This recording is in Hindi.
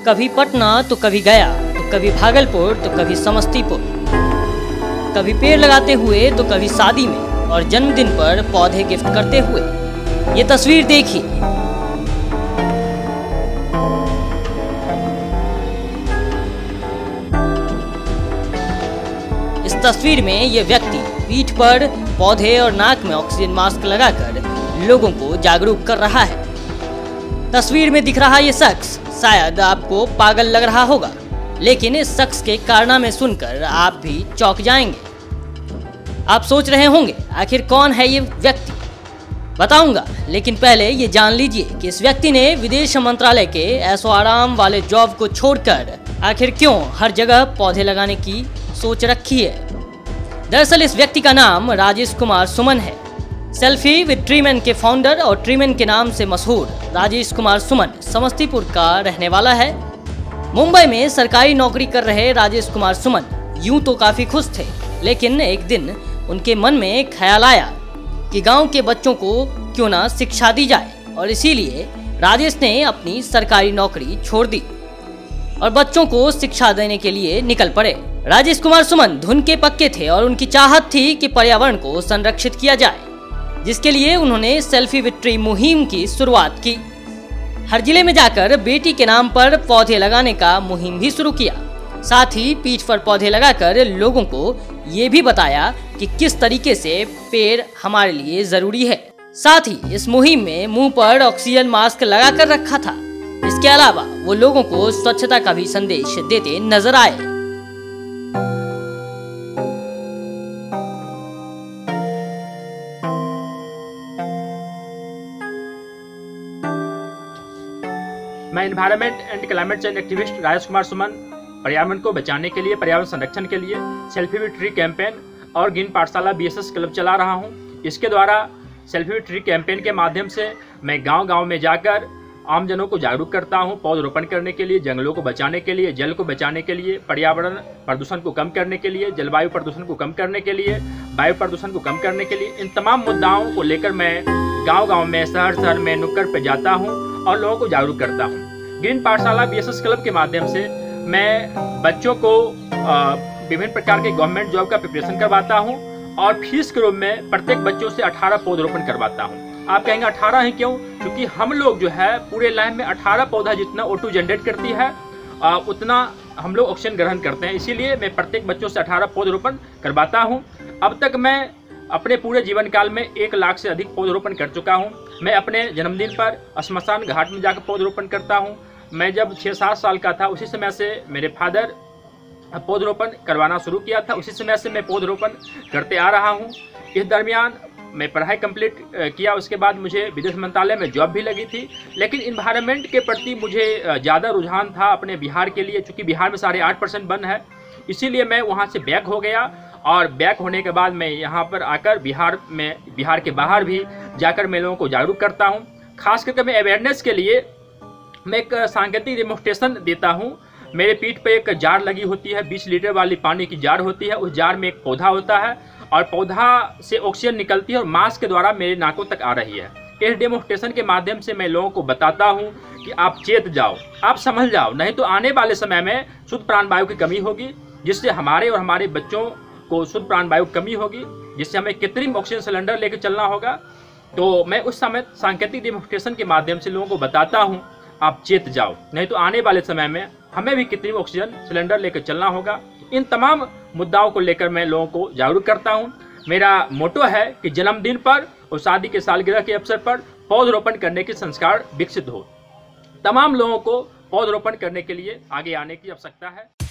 कभी पटना तो कभी गया, तो कभी भागलपुर तो कभी समस्तीपुर, कभी पेड़ लगाते हुए तो कभी शादी में और जन्मदिन पर पौधे गिफ्ट करते हुए। ये तस्वीर देखिए। इस तस्वीर में ये व्यक्ति पीठ पर पौधे और नाक में ऑक्सीजन मास्क लगाकर लोगों को जागरूक कर रहा है। तस्वीर में दिख रहा ये शख्स शायद आपको पागल लग रहा होगा, लेकिन इस शख्स के कारनामे सुनकर आप भी चौंक जाएंगे। आप सोच रहे होंगे आखिर कौन है ये व्यक्ति, बताऊंगा, लेकिन पहले ये जान लीजिए कि इस व्यक्ति ने विदेश मंत्रालय के ऐशो आराम वाले जॉब को छोड़कर आखिर क्यों हर जगह पौधे लगाने की सोच रखी है। दरअसल इस व्यक्ति का नाम राजेश कुमार सुमन है। सेल्फी विद ट्रीमैन के फाउंडर और ट्रीमैन के नाम से मशहूर राजेश कुमार सुमन समस्तीपुर का रहने वाला है। मुंबई में सरकारी नौकरी कर रहे राजेश कुमार सुमन यूं तो काफी खुश थे, लेकिन एक दिन उनके मन में ख्याल आया कि गांव के बच्चों को क्यों ना शिक्षा दी जाए, और इसीलिए राजेश ने अपनी सरकारी नौकरी छोड़ दी और बच्चों को शिक्षा देने के लिए निकल पड़े। राजेश कुमार सुमन धुन के पक्के थे और उनकी चाहत थी कि पर्यावरण को संरक्षित किया जाए, जिसके लिए उन्होंने सेल्फी विद ट्री मुहिम की शुरुआत की। हर जिले में जाकर बेटी के नाम पर पौधे लगाने का मुहिम भी शुरू किया। साथ ही पीठ पर पौधे लगाकर लोगों को ये भी बताया कि किस तरीके से पेड़ हमारे लिए जरूरी है। साथ ही इस मुहिम में मुंह पर ऑक्सीजन मास्क लगा कर रखा था। इसके अलावा वो लोगों को स्वच्छता का भी संदेश देते नजर आए। मैं environment and climate change activist Rajesh Kumar Suman पर्यावरण को बचाने के लिए, पर्यावरण संरक्षण के लिए सेल्फी विद ट्री कैंपेन और ग्रीन पाठशाला बीएसएस क्लब चला रहा हूं। इसके द्वारा सेल्फी विद ट्री कैंपेन के माध्यम से मैं गांव-गांव में जाकर आमजनों को जागरूक करता हूं, पौधरोपण करने के लिए, जंगलों को बचाने के लिए, जल को बचाने के लिए, पर्यावरण प्रदूषण को कम करने के लिए, जलवायु प्रदूषण को कम करने के लिए, वायु प्रदूषण को कम करने के लिए। इन तमाम मुद्दाओं को लेकर मैं गाँव-गाँव में, शहर में नुक्कड़ पर जाता हूँ और लोगों को जागरूक करता हूँ। ग्रीन पाठशाला बीएसएस क्लब के माध्यम से मैं बच्चों को विभिन्न प्रकार के गवर्नमेंट जॉब का प्रिपरेशन करवाता हूं और फीस के रूप में प्रत्येक बच्चों से 18 पौधरोपण करवाता हूं। आप कहेंगे 18 है क्यों? क्योंकि हम लोग जो है पूरे लाइन में 18 पौधा जितना O2 जनरेट करती है उतना हम लोग ऑक्सीजन ग्रहण करते हैं। इसीलिए मैं प्रत्येक बच्चों से 18 पौधरोपण करवाता हूँ। अब तक मैं अपने पूरे जीवन काल में 1 लाख से अधिक पौधरोपण कर चुका हूँ। मैं अपने जन्मदिन पर श्मशान घाट में जाकर पौधरोपण करता हूँ। मैं जब 6-7 साल का था उसी समय से मेरे फादर पौधरोपण करवाना शुरू किया था, उसी समय से मैं पौधरोपण करते आ रहा हूं। इस दरमियान मैं पढ़ाई कंप्लीट किया, उसके बाद मुझे विदेश मंत्रालय में जॉब भी लगी थी, लेकिन इन्वायरमेंट के प्रति मुझे ज़्यादा रुझान था अपने बिहार के लिए, चूँकि बिहार में 8.5% वन है, इसीलिए मैं वहाँ से बैक हो गया। और बैक होने के बाद मैं यहाँ पर आकर बिहार के बाहर भी जाकर मैं लोगों को जागरूक करता हूँ। खास करके मैं अवेयरनेस के लिए मैं एक सांकेतिक डेमोन्स्ट्रेशन देता हूँ। मेरे पीठ पे एक जार लगी होती है, 20 लीटर वाली पानी की जार होती है। उस जार में एक पौधा होता है और पौधा से ऑक्सीजन निकलती है और मास्क के द्वारा मेरे नाकों तक आ रही है। इस डेमोन्स्ट्रेशन के माध्यम से मैं लोगों को बताता हूँ कि आप चेत जाओ, आप समझ जाओ, नहीं तो आने वाले समय में शुद्ध प्राणवायु की कमी होगी, जिससे हमारे और हमारे बच्चों को शुद्ध प्राणवायु की कमी होगी, जिससे हमें कृत्रिम ऑक्सीजन सिलेंडर लेकर चलना होगा। तो मैं उस समय सांकेतिक डेमोन्स्ट्रेशन के माध्यम से लोगों को बताता हूँ आप चेत जाओ, नहीं तो आने वाले समय में हमें भी कृत्रिम ऑक्सीजन सिलेंडर लेकर चलना होगा। इन तमाम मुद्दाओं को लेकर मैं लोगों को जागरूक करता हूं। मेरा मोटो है कि जन्मदिन पर और शादी के सालगिरह के अवसर पर पौधरोपण करने के संस्कार विकसित हो। तमाम लोगों को पौधरोपण करने के लिए आगे आने की आवश्यकता है।